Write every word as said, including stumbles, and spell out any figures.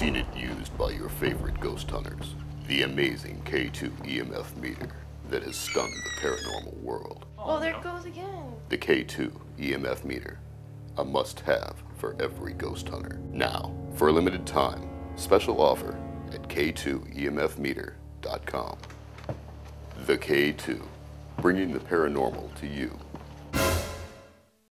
seen it used by your favorite ghost hunters. The amazing K two E M F meter that has stunned the paranormal world. Oh, there it goes again. The K two E M F meter, a must-have for every ghost hunter. Now, for a limited time, special offer at K two E M F meter dot com. The K two, bringing the paranormal to you.